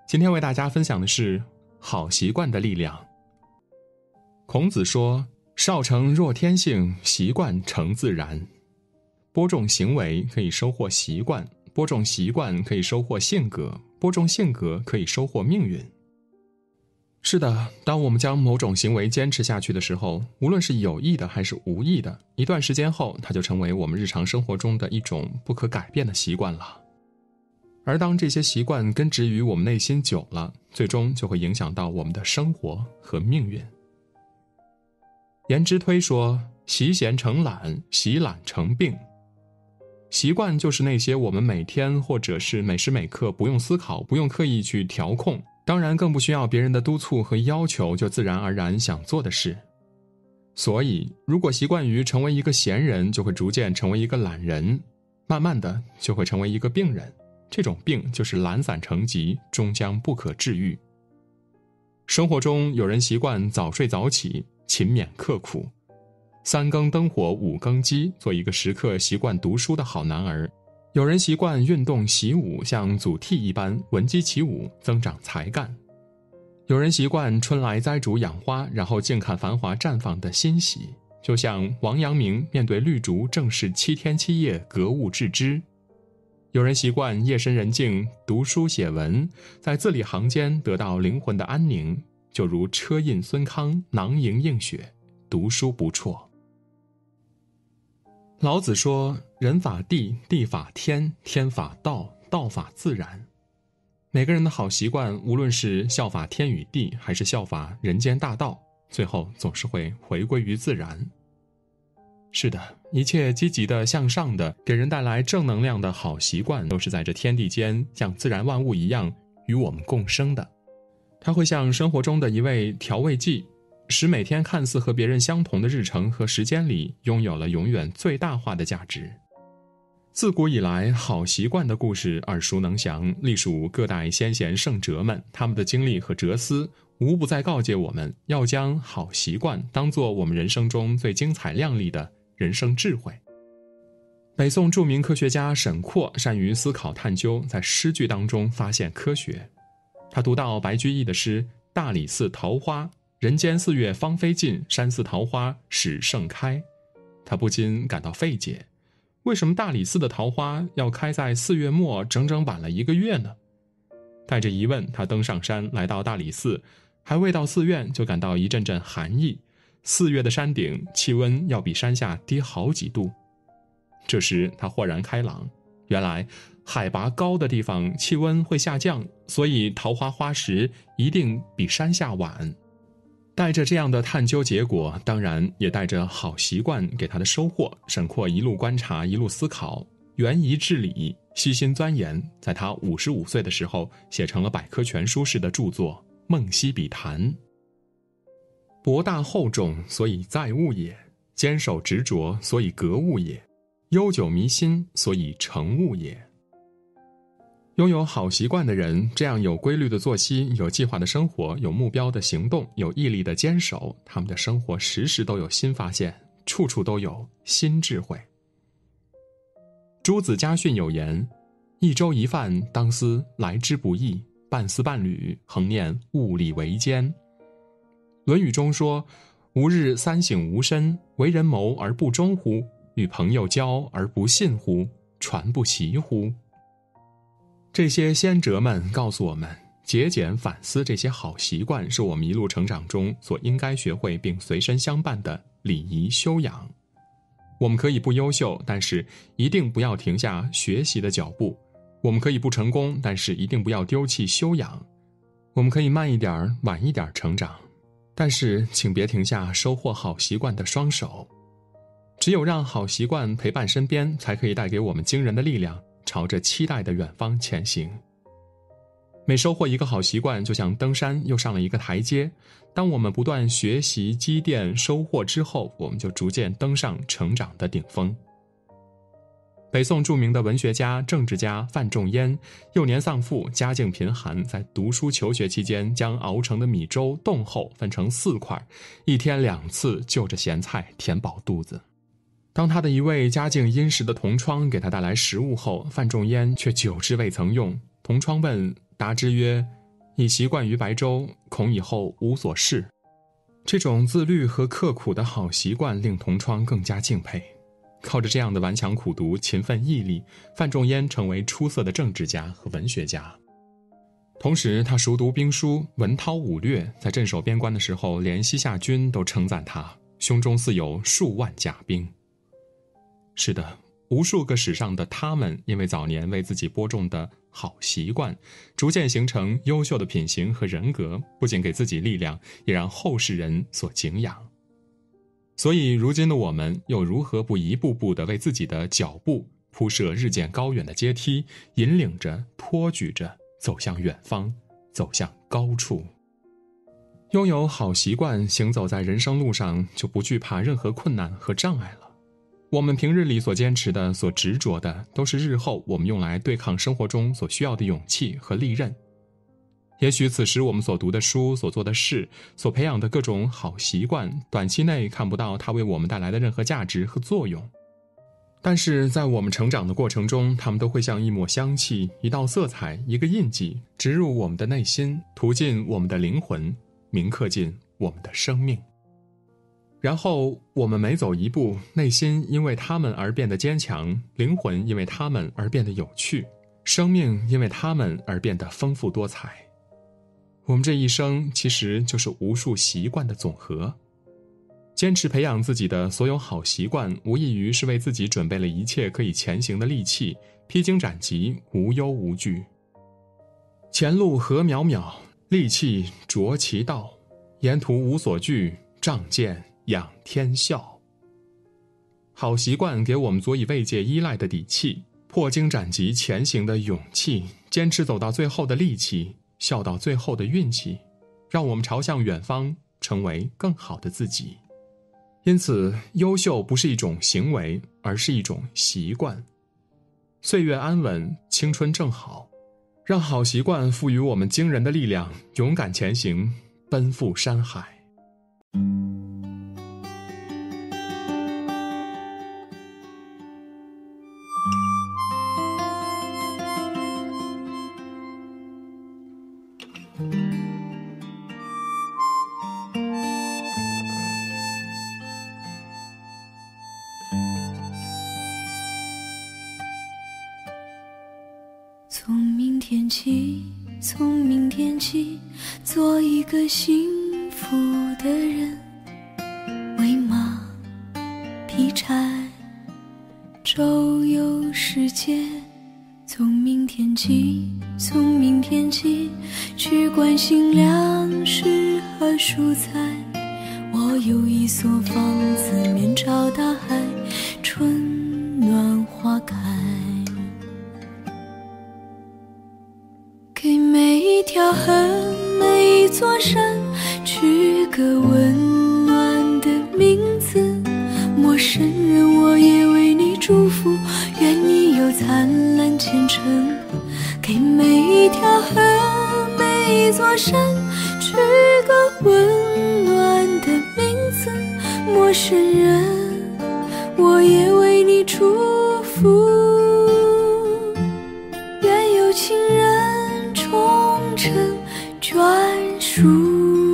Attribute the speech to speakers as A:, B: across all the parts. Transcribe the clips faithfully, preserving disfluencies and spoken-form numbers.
A: 今天为大家分享的是好习惯的力量。孔子说，少成若天性，习惯成自然。播种行为可以收获习惯，播种习惯可以收获性格，播种性格可以收获命运。是的，当我们将某种行为坚持下去的时候，无论是有意的还是无意的，一段时间后，它就成为我们日常生活中的一种不可改变的习惯了。而当这些习惯根植于我们内心久了，最终就会影响到我们的生活和命运。颜之推说，习闲成懒，习懒成病。习惯就是那些我们每天或者是每时每刻不用思考，不用刻意去调控，当然更不需要别人的督促和要求，就自然而然想做的事。所以如果习惯于成为一个闲人，就会逐渐成为一个懒人，慢慢的就会成为一个病人。这种病就是懒散成疾，终将不可治愈。生活中有人习惯早睡早起，勤勉刻苦，三更灯火五更鸡，做一个时刻习惯读书的好男儿。有人习惯运动习武，像祖逖一般闻鸡起舞，增长才干。有人习惯春来栽竹养花，然后静看繁华绽放的欣喜，就像王阳明面对绿竹正是七天七夜格物致知。有人习惯夜深人静读书写文，在字里行间得到灵魂的安宁，就如车胤孙康，囊萤映雪，读书不辍。老子说，人法地，地法天，天法道，道法自然。每个人的好习惯，无论是效法天与地，还是效法人间大道，最后总是会回归于自然。是的，一切积极的、向上的、给人带来正能量的好习惯，都是在这天地间像自然万物一样与我们共生的。它会像生活中的一味调味剂，使每天看似和别人相同的日程和时间里拥有了永远最大化的价值。自古以来，好习惯的故事耳熟能详，隶属各代先贤圣哲们，他们的经历和哲思无不在告诫我们，要将好习惯当作我们人生中最精彩亮丽的人生智慧。北宋著名科学家沈括善于思考探究，在诗句当中发现科学。他读到白居易的诗，大理寺桃花，人间四月芳菲尽，山寺桃花始盛开。他不禁感到费解，为什么大理寺的桃花要开在四月末，整整晚了一个月呢？带着疑问，他登上山，来到大理寺，还未到寺院，就感到一阵阵寒意。四月的山顶，气温要比山下低好几度。这时他豁然开朗，原来海拔高的地方气温会下降，所以桃花花时一定比山下晚。带着这样的探究结果，当然也带着好习惯给他的收获，沈括一路观察，一路思考，原疑治理，悉心钻研，在他五十五岁的时候写成了百科全书式的著作《梦溪笔谈》。博大厚重，所以载物也；坚守执着，所以格物也；悠久弥新，所以成物也。拥有好习惯的人，这样有规律的作息，有计划的生活，有目标的行动，有毅力的坚守，他们的生活时时都有新发现，处处都有新智慧。诸子家训有言，一粥一饭，当思来之不易；半丝半缕，恒念物力维艰。论语中说，吾日三省吾身，为人谋而不忠乎？与朋友交而不信乎？传不习乎？这些先哲们告诉我们，节俭反思这些好习惯是我们一路成长中所应该学会并随身相伴的礼仪修养。我们可以不优秀，但是一定不要停下学习的脚步；我们可以不成功，但是一定不要丢弃修养；我们可以慢一点、晚一点成长，但是请别停下收获好习惯的双手。只有让好习惯陪伴身边，才可以带给我们惊人的力量，朝着期待的远方前行。每收获一个好习惯，就像登山又上了一个台阶。当我们不断学习、积淀、收获之后，我们就逐渐登上成长的顶峰。北宋著名的文学家、政治家范仲淹，幼年丧父，家境贫寒，在读书求学期间，将熬成的米粥冻后分成四块，一天两次就着咸菜填饱肚子。当他的一位家境殷实的同窗给他带来食物后，范仲淹却久之未曾用。同窗问，答之曰： 已习惯于白粥，恐以后无所事。这种自律和刻苦的好习惯令同窗更加敬佩。靠着这样的顽强苦读、勤奋毅力，范仲淹成为出色的政治家和文学家。同时他熟读兵书，文韬武略，在镇守边关的时候，连西夏军都称赞他胸中似有数万甲兵。是的，无数个史上的他们，因为早年为自己播种的好习惯，逐渐形成优秀的品行和人格，不仅给自己力量，也让后世人所敬仰。所以如今的我们又如何不一步步地为自己的脚步铺设日渐高远的阶梯，引领着托举着走向远方，走向高处。拥有好习惯，行走在人生路上就不惧怕任何困难和障碍了。我们平日里所坚持的、所执着的，都是日后我们用来对抗生活中所需要的勇气和利刃。也许此时我们所读的书、所做的事、所培养的各种好习惯，短期内看不到它为我们带来的任何价值和作用。但是在我们成长的过程中，它们都会像一抹香气、一道色彩、一个印记，植入我们的内心，涂进我们的灵魂，铭刻进我们的生命。然后我们每走一步，内心因为它们而变得坚强，灵魂因为它们而变得有趣，生命因为它们而变得丰富多彩。我们这一生其实就是无数习惯的总和。坚持培养自己的所有好习惯，无异于是为自己准备了一切可以前行的利器，披荆斩棘，无忧无惧。前路何渺渺，利器着其道，沿途无所惧，仗剑仰天笑。好习惯给我们足以慰藉依赖的底气，破荆斩棘前行的勇气，坚持走到最后的力气，笑到最后的运气，让我们朝向远方，成为更好的自己。因此，优秀不是一种行为，而是一种习惯。岁月安稳，青春正好，让好习惯赋予我们惊人的力量，勇敢前行，奔赴山海。
B: 从明天起，从明天起，做一个幸福的人，喂马，劈柴，周游世界。从明天起，从明天起，去关心粮食和蔬菜。我有一所房子，面朝大海，春暖花开。给每一条河，每一座山，取个温暖的名字。陌生人，我也为你祝福，愿你有灿烂前程。给每一条河，每一座山，取个温暖的名字。陌生人，我也为你祝福，愿有情人终成眷属。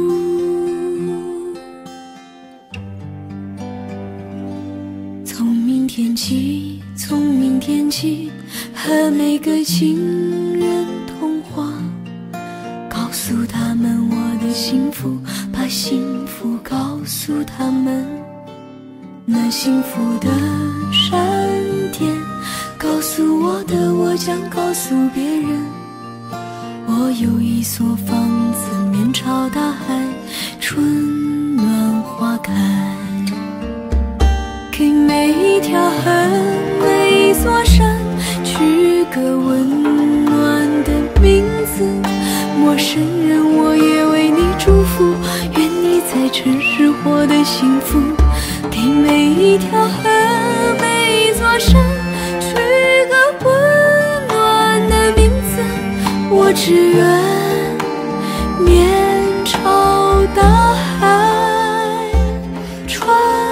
B: 从明天起，从明天起，和每个情人通话，告诉他们我的幸福，把幸福告诉他们。那幸福的闪电告诉我的，我将告诉别人。我有一所房子，面朝大海，春暖花开。给每一条河，每一座山，取个温暖的名字。陌生人，我也为你祝福，愿你在城市活得幸福。给每一条河，每一座山，取个温暖的名字。我只愿面朝大海，春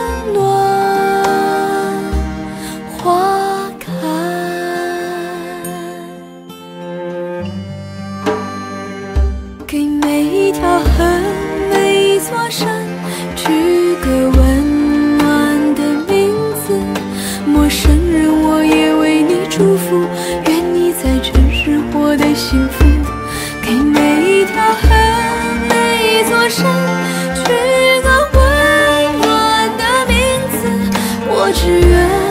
B: 暖花开。 月。